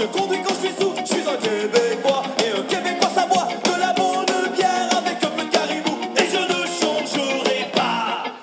Je conduis quand je suis sous, je suis un Québécois.